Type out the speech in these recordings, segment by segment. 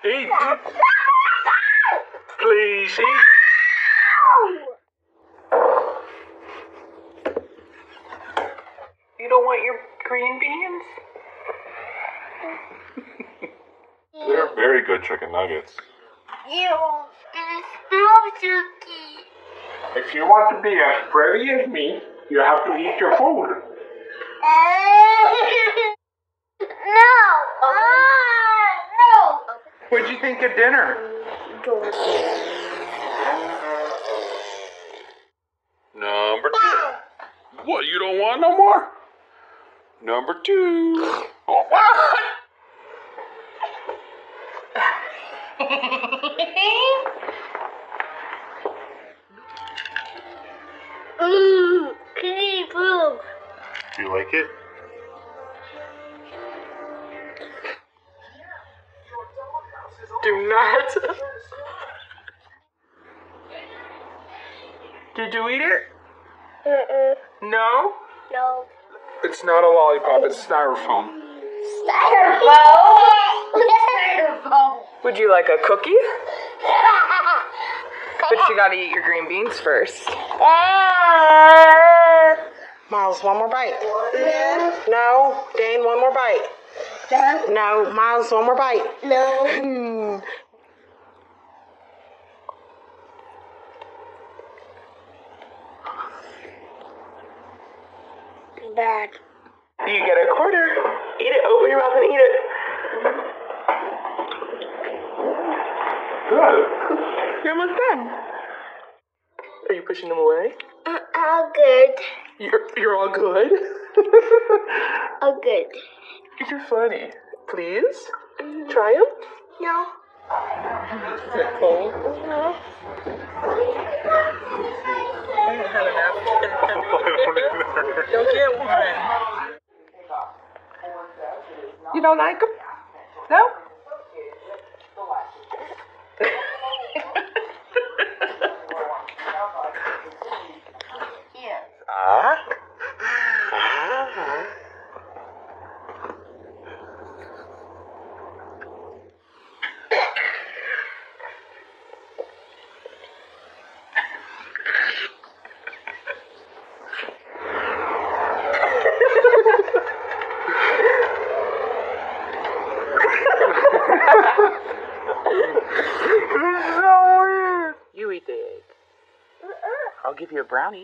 Eat. Please eat. You don't want your green beans? They're very good chicken nuggets. Ew, it smells yucky. If you want to be as pretty as me, you have to eat your food. No. No. What'd you think of dinner? Number 2. What, you don't want no more? Number 2. Oh, what? Kitty poop. Do you like it? Do not. Did you eat it? No? No. It's not a lollipop, it's styrofoam. Styrofoam? Styrofoam. Would you like a cookie? But you gotta eat your green beans first. Miles, one more bite. No. Dane, one more bite. No. Miles, one more bite. No. Bad. You get a quarter. Eat it. Open your mouth and eat it. Good. You're almost done. Are you pushing them away? All good. You're all good? All good. You're funny. Please? Try them? No. Is it cold? I don't have enough. Don't get one. You don't like them? No? You eat the egg. I'll give you a brownie.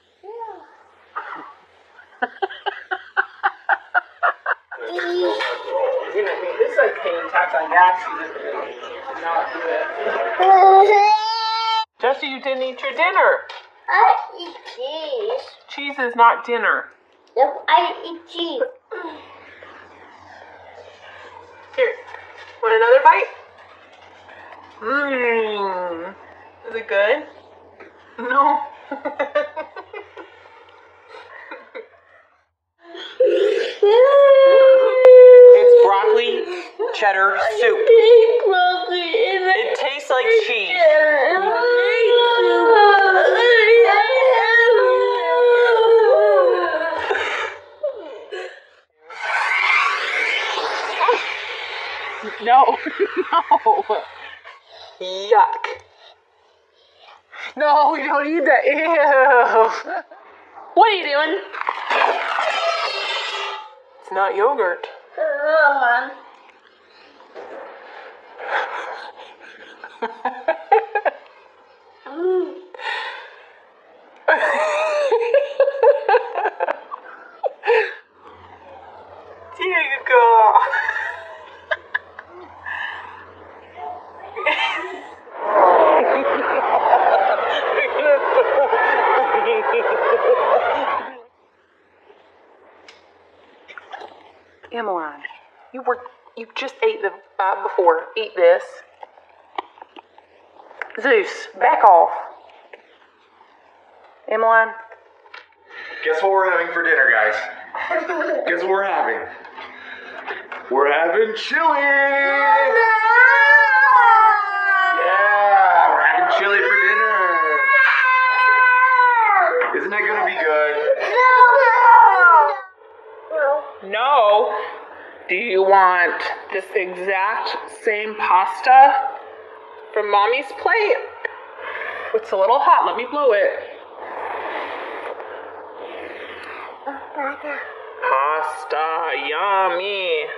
This is like paying tax on gas. Not do it. Jesse, you didn't eat your dinner. I eat cheese. Cheese is not dinner. Yep, I eat cheese. Here, want another bite? Mmm. Is it good? No. It's broccoli cheddar soup. It tastes like cheese. No, no. Yuck. No, we don't eat that. Ew. What are you doing? It's not yogurt. There you go. Emmeline, you just ate the bite before. Eat this. Zeus, back off. Emmeline. Guess what we're having for dinner, guys? Guess what we're having? We're having chili! Yeah, we're having chili for dinner. Isn't that gonna be good? No. Do you want this exact same pasta from Mommy's plate. It's a little hot. Let me blow it. Pasta, yummy.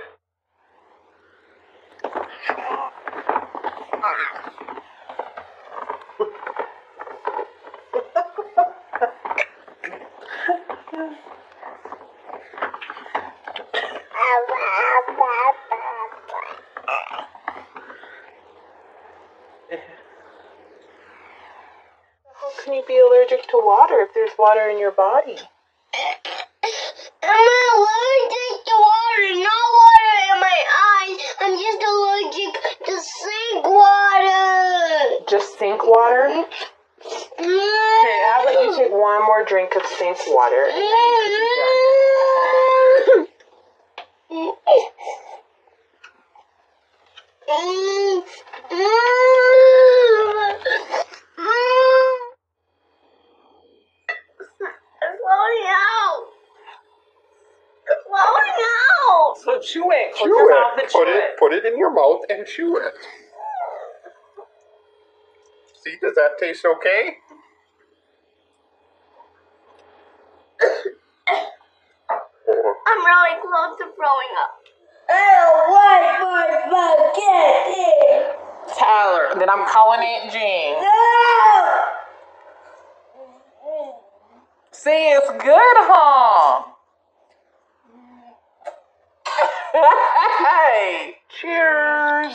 How can you be allergic to water if there's water in your body? I'm allergic to water, not water in my eyes. I'm just allergic to sink water. Just sink water? Okay, how about you take one more drink of sink water and then you could be done. So chew it. Close your mouth and chew it. Put it in your mouth and chew it. See, does that taste okay? I'm really close to throwing up. Tyler, then I'm calling Aunt Jean. See, it's good, huh? Hey, cheers.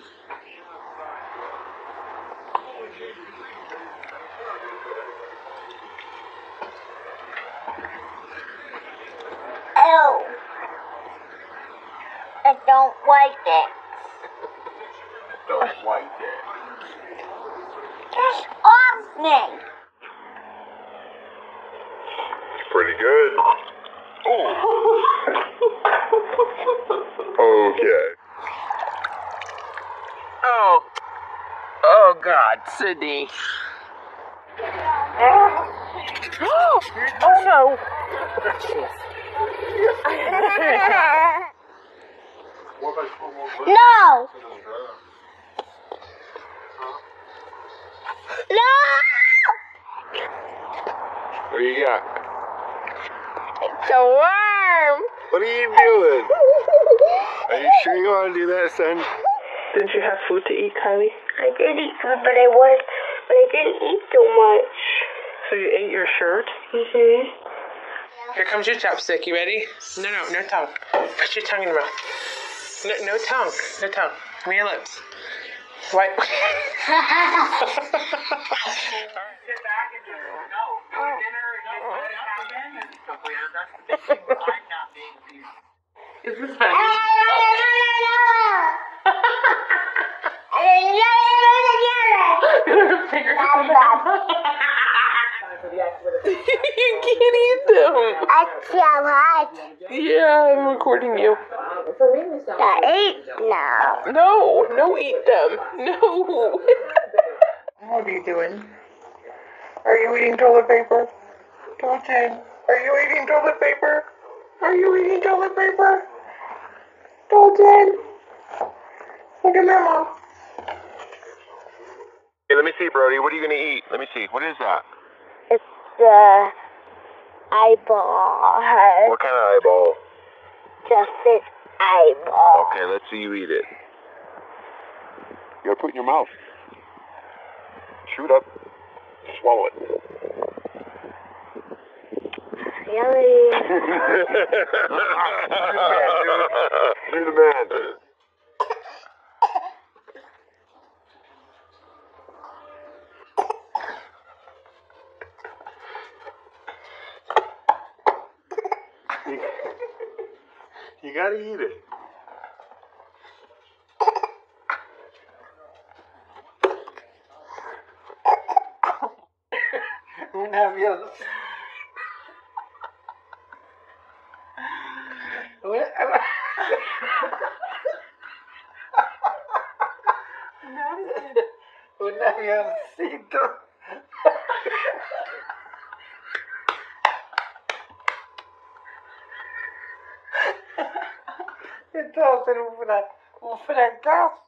Ew. I don't like it. Don't like it. That's awesome. It's pretty good. Oh. Okay. Oh God, Sydney. Oh no. No. No. What do you got? It's a worm. What are you doing? Are you sure you want to do that, son? Didn't you have food to eat, Kylie? I did eat food, but I didn't eat so much. So you ate your shirt? Mhm. Here comes your chopstick. You ready? No tongue. Put your tongue in your mouth. No tongue. No tongue. Come your lips. What? All right, sit back and just no. Dinner is this funny? You can't eat them. Yeah, I'm recording you. No, eat them. No. What are you doing? Are you eating toilet paper? Dalton, are you eating toilet paper? Are you eating toilet paper? Dalton, look at Mama. Hey, let me see, Brody. What are you going to eat? Let me see. What is that? It's the eyeball. What kind of eyeball? The fish eyeball. Okay, let's see you eat it. You gotta put it in your mouth. Chew it up. Swallow it. Yummy. You're the man. You gotta eat it. Una mierda. Un avioncito. Entonces, Well, for that gas